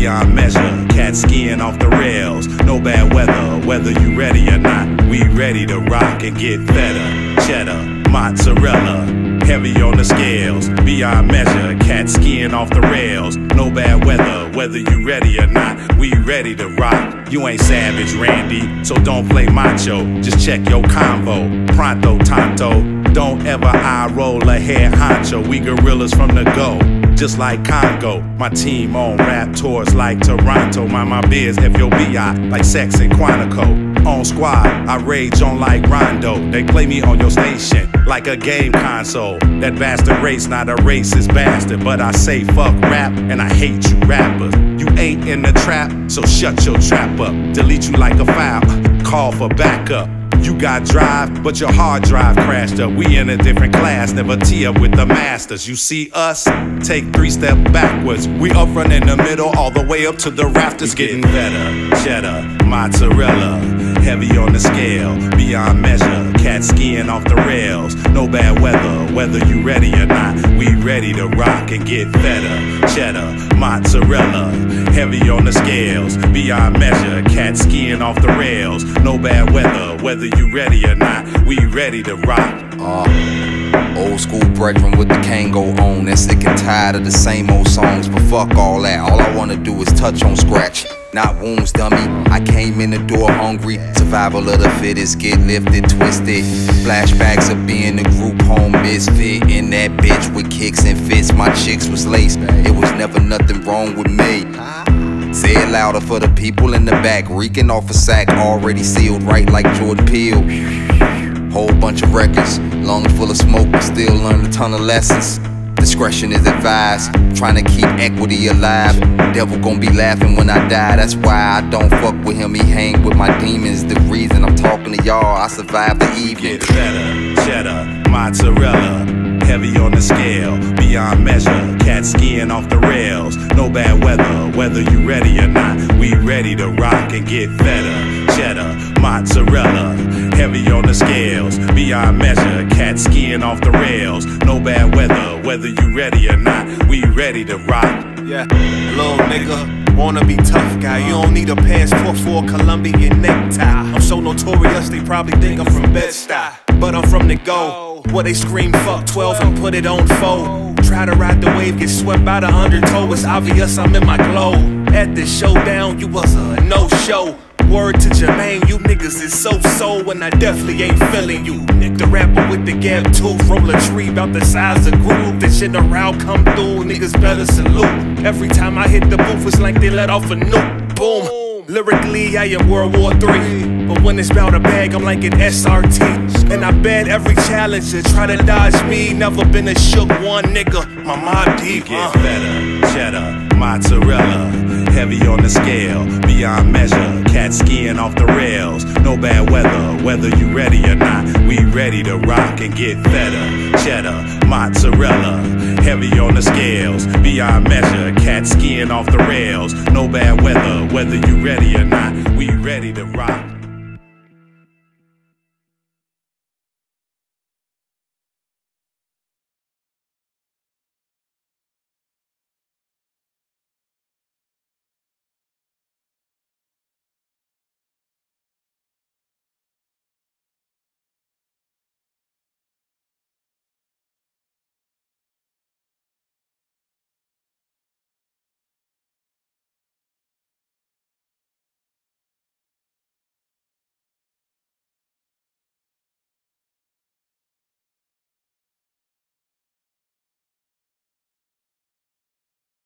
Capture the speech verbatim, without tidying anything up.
beyond measure. Cat skiing off the rails, no bad weather. Whether you ready or not, we ready to rock and get feta. Cheddar, mozzarella, heavy on the scales, beyond measure. Cat skiing off the rails, no bad weather. Whether you ready or not, we ready to rock. You ain't Savage Randy, so don't play macho. Just check your convo, pronto tanto. Don't ever eye roll a head honcho. We gorillas from the go, just like Congo. My team on rap tours like Toronto. Mind my biz, F O B I, like Sex and Quantico. On squad, I rage on like Rondo. They play me on your station like a game console. That bastard race, not a racist bastard. But I say fuck rap, and I hate you rappers. You ain't in the trap, so shut your trap up. Delete you like a file, call for backup. You got drive, but your hard drive crashed up. We in a different class, never tee up with the masters. You see us, take three steps backwards. We up front in the middle, all the way up to the rafters. Getting better, cheddar, mozzarella, heavy on the scale, beyond measure. Cat skiing off the rails, no bad weather. Whether you ready or not, we ready to rock and get better. Cheddar, mozzarella, heavy on the scales, beyond measure. Cat skiing off the rails, no bad weather. Whether you ready or not, we ready to rock. Uh, old school brethren with the Kango on. They're sick and tired of the same old songs, but fuck all that. All I wanna do is touch on scratch, not wounds, dummy. I came in the door hungry. Survival of the fittest, get lifted, twisted. Flashbacks of being a group home misfit. In that bitch with kicks and fits. My chicks was laced. It was never nothing wrong with me. Say it louder for the people in the back. Reeking off a sack, already sealed right like Jordan Peele. Whole bunch of records, lungs full of smoke, but still learn a ton of lessons. Discretion is advised, trying to keep equity alive. Devil gon' be laughing when I die, that's why I don't fuck with him. He hang with my demons, the reason I'm talking to y'all. I survived the evening. Get better, cheddar, mozzarella, heavy on the scale, beyond measure. Cat skiing off the rails, no bad weather. Whether you ready or not, we ready to rock and get better. Cheddar, mozzarella, heavy on the scales, beyond measure. Cat skiing off the rails, no bad weather. Whether you ready or not, we ready to rock. Yeah, little nigga, wanna be tough guy. You don't need a passport for a Colombian necktie. I'm so notorious, they probably think I'm from Bed-Stuy, but I'm from the go, where they scream fuck twelve and put it on four. Try to ride the wave, get swept by the undertow. It's obvious I'm in my glow. At this showdown, you was a no-show. Word to Jermaine, you niggas is so-so, and I definitely ain't feeling you. Nick the rapper with the gap tooth, roll a tree about the size of Groove. This shit around come through, niggas better salute. Every time I hit the booth, it's like they let off a nuke. Boom. Lyrically, I am World War Three, but when it's bout a bag, I'm like an S R T. And I bet every challenger try to dodge me. Never been a shook one nigga, my mob deep. Get better, cheddar, mozzarella, heavy on the scale, beyond measure. Cat skiing off the rails, no bad weather. Whether you ready or not, we ready to rock and get better. Cheddar, mozzarella, heavy on the scales, beyond measure. Cat skiing off the rails, no bad weather. Whether you ready or not, we ready to rock.